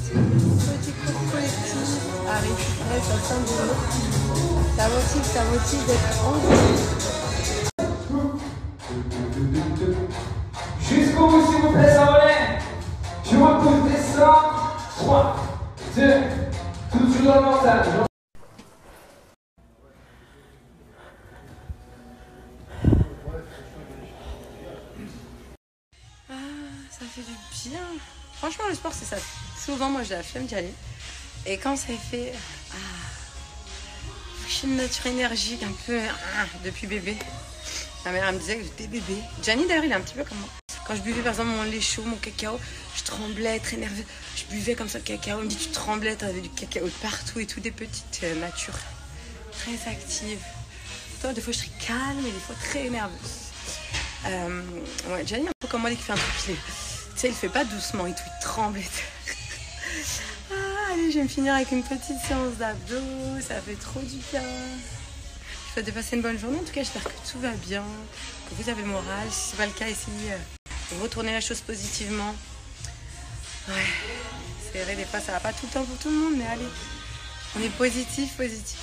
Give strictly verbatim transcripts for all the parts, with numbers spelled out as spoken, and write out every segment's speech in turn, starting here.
Petit cours collectif à récupérer sa fin de jour. Ça motive, ça motive d'être en groupe. Jusqu'au bout, s'il vous plaît, ça relève. Je repose, descends. trois, deux, toujours dans le mental. Ah, ça fait du bien. Franchement, le sport, c'est ça. Souvent, moi, j'ai la flemme d'y aller. Et quand c'est fait, ah, je suis une nature énergique, un peu ah, depuis bébé. Ma mère elle me disait que j'étais bébé. Gianni, d'ailleurs, il est un petit peu comme moi. Quand je buvais, par exemple, mon lait chaud, mon cacao, je tremblais, très nerveuse. Je buvais comme ça le cacao. Il me dit, tu tremblais, tu avais du cacao de partout et tout, des petites euh, natures très actives. Toi, des fois, je suis calme et des fois, très nerveuse. Euh, ouais, Gianni, un peu comme moi, dès qu'il fait un truc, il est... Tu sais, il fait pas doucement et tout, il tremble et tout. Ah, allez, je vais me finir avec une petite séance d'abdos, ça fait trop du bien. Je souhaite de passer une bonne journée, en tout cas, j'espère que tout va bien, que vous avez le moral. Si ce n'est pas le cas, essayez de retourner la chose positivement. Ouais, c'est vrai, des fois, ça va pas tout le temps pour tout le monde, mais allez, on est positif, positif.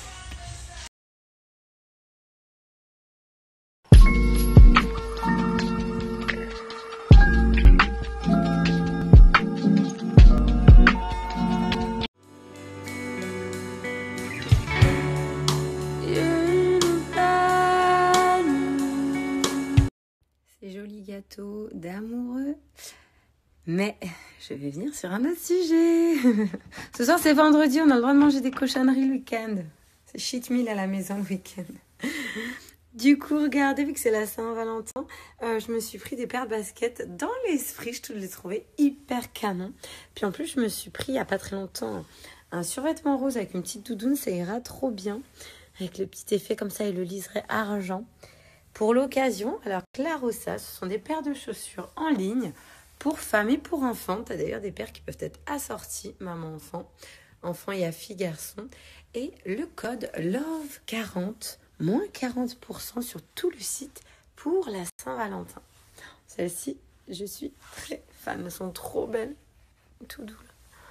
Joli gâteau d'amoureux. Mais je vais venir sur un autre sujet. Ce soir, c'est vendredi, on a le droit de manger des cochonneries le week-end. C'est cheat meal à la maison le week-end. Du coup, regardez, vu que c'est la Saint-Valentin, euh, je me suis pris des paires de baskets dans l'esprit. Je les trouvais hyper canon. Puis en plus, je me suis pris, il n'y a pas très longtemps, un survêtement rose avec une petite doudoune. Ça ira trop bien. Avec le petit effet comme ça et le liseré argent. Pour l'occasion, alors Clarossa, ce sont des paires de chaussures en ligne pour femmes et pour enfants. Tu as d'ailleurs des paires qui peuvent être assorties, maman-enfant, enfant et à fille-garçon. Et le code love quarante, moins quarante pour cent sur tout le site pour la Saint-Valentin. Celles-ci, je suis très fan, elles sont trop belles, tout doux.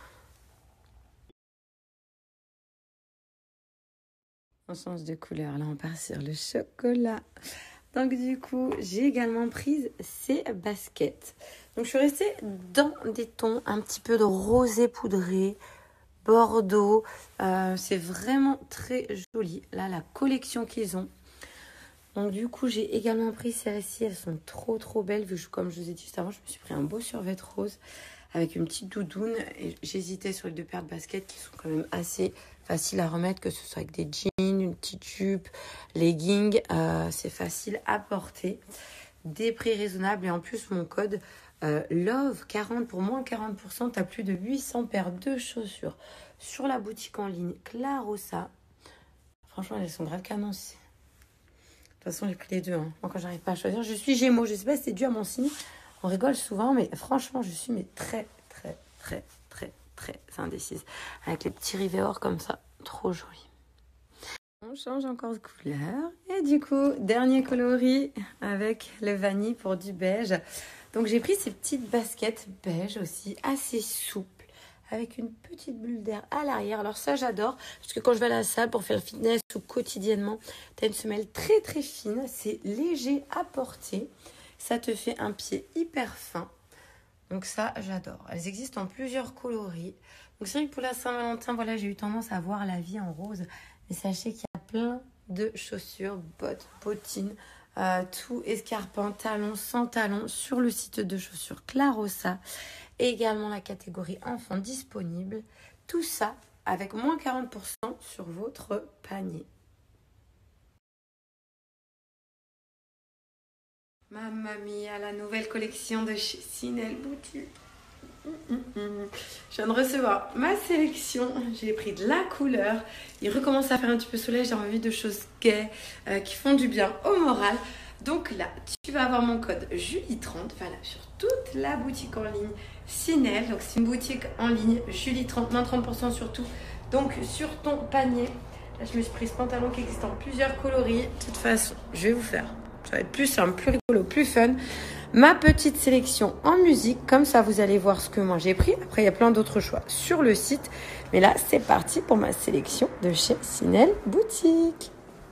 On change de couleur, là on part sur le chocolat. Donc du coup, j'ai également pris ces baskets. Donc je suis restée dans des tons un petit peu de rosé poudré, bordeaux. Euh, c'est vraiment très joli. Là, la collection qu'ils ont. Donc du coup, j'ai également pris celles-ci. Elles sont trop trop belles. Vu que, comme je vous ai dit juste avant, je me suis pris un beau survêt rose avec une petite doudoune. Et j'hésitais sur les deux paires de baskets qui sont quand même assez faciles à remettre, que ce soit avec des jeans, une petite jupe, leggings. Euh, c'est facile à porter. Des prix raisonnables. Et en plus, mon code euh, love quarante pour moins quarante pour cent. Tu as plus de huit cents paires de chaussures sur la boutique en ligne Clarossa. Franchement, elles sont grave canon aussi. De toute façon, j'ai pris les deux. Hein. Moi, quand j'arrive pas à choisir, je suis Gémeaux. Je sais pas si c'est dû à mon signe. On rigole souvent, mais franchement, je suis mais très, très, très, très, très indécise. Avec les petits rivets or comme ça. Trop joli. On change encore de couleur. Et du coup, dernier coloris avec le vanille pour du beige. Donc, j'ai pris ces petites baskets beige aussi, assez souples, avec une petite bulle d'air à l'arrière. Alors ça, j'adore, parce que quand je vais à la salle pour faire le fitness ou quotidiennement, tu as une semelle très très fine, c'est léger à porter, ça te fait un pied hyper fin. Donc ça, j'adore. Elles existent en plusieurs coloris. Donc c'est vrai que pour la Saint-Valentin, voilà, j'ai eu tendance à voir la vie en rose. Mais sachez qu'il y a plein de chaussures, bottes, bottines, euh, tout escarpins, talons, sans talons, sur le site de chaussures Clarossa. Et également la catégorie enfants disponible. Tout ça avec moins quarante pour cent sur votre panier. Mamma mia, la nouvelle collection de chez Sinel Boutique. Mmh, mmh, mmh. Je viens de recevoir ma sélection. J'ai pris de la couleur. Il recommence à faire un petit peu soleil. J'ai envie de choses gaies euh, qui font du bien au moral. Donc là, tu vas avoir mon code Julie trente, voilà, sur toute la boutique en ligne Sinel. Donc c'est une boutique en ligne Julie trente, moins trente pour cent sur tout. Donc sur ton panier, là je me suis pris ce pantalon qui existe en plusieurs coloris. De toute façon, je vais vous faire, ça va être plus simple, plus rigolo, plus fun. ma petite sélection en musique. Comme ça, vous allez voir ce que moi j'ai pris. Après, il y a plein d'autres choix sur le site. Mais là, c'est parti pour ma sélection de chez Sinel Boutique.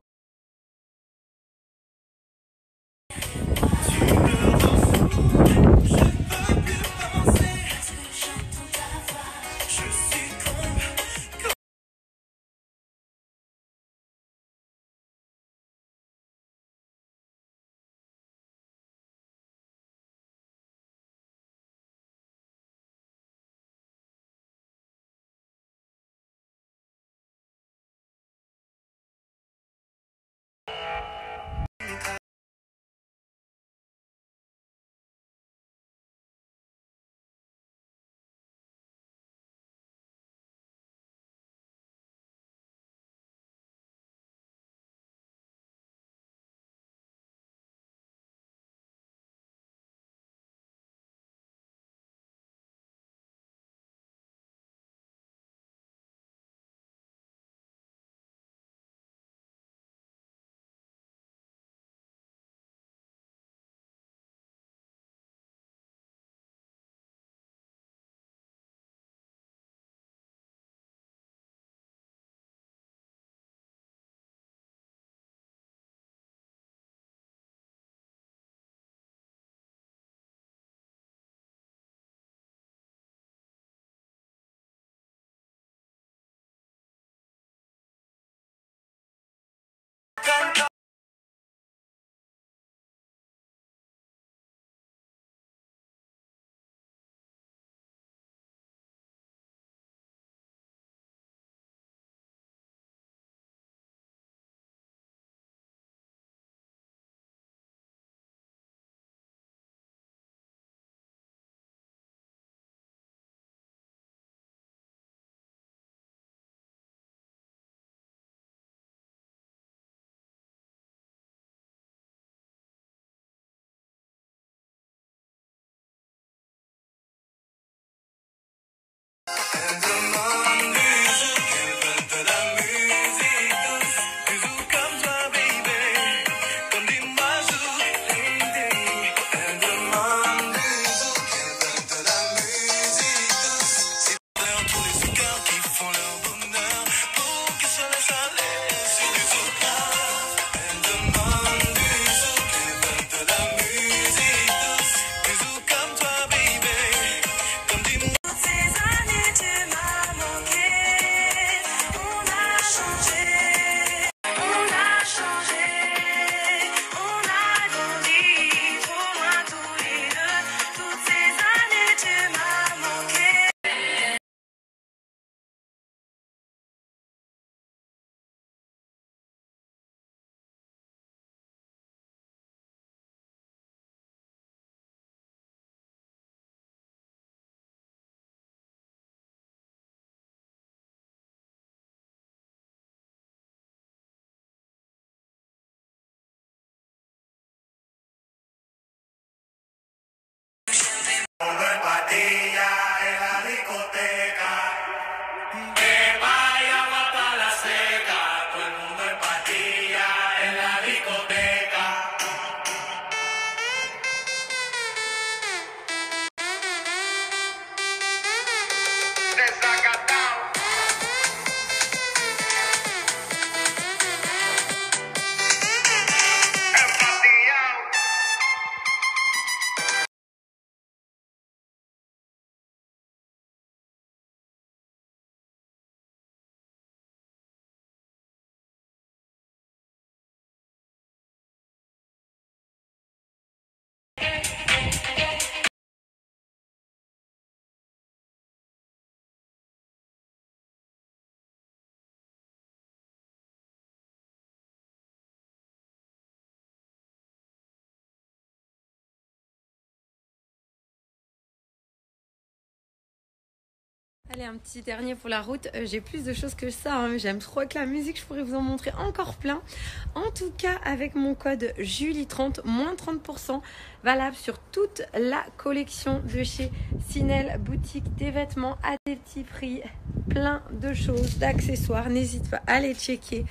Allez, un petit dernier pour la route. Euh, j'ai plus de choses que ça, hein, mais j'aime trop avec la musique. Je pourrais vous en montrer encore plein. En tout cas, avec mon code Julie trente, moins trente pour cent valable sur toute la collection de chez Sinel Boutique. Des vêtements à des petits prix, plein de choses, d'accessoires. N'hésite pas à aller checker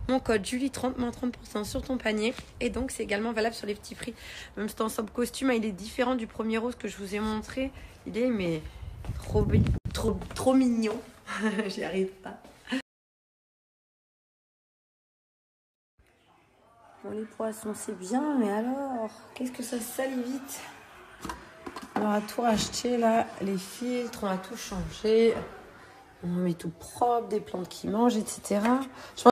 mon code Julie trente, moins trente pour cent sur ton panier. Et donc, c'est également valable sur les petits prix. Même cet ensemble costume, il est différent du premier rose que je vous ai montré. Il est, mais trop, trop, trop mignon. J'y arrive pas. Bon, les poissons, c'est bien, mais alors, qu'est-ce que ça salit vite? On a tout racheté, là. Les filtres, on a tout changé. On met tout propre, des plantes qui mangent, et cetera. Je pense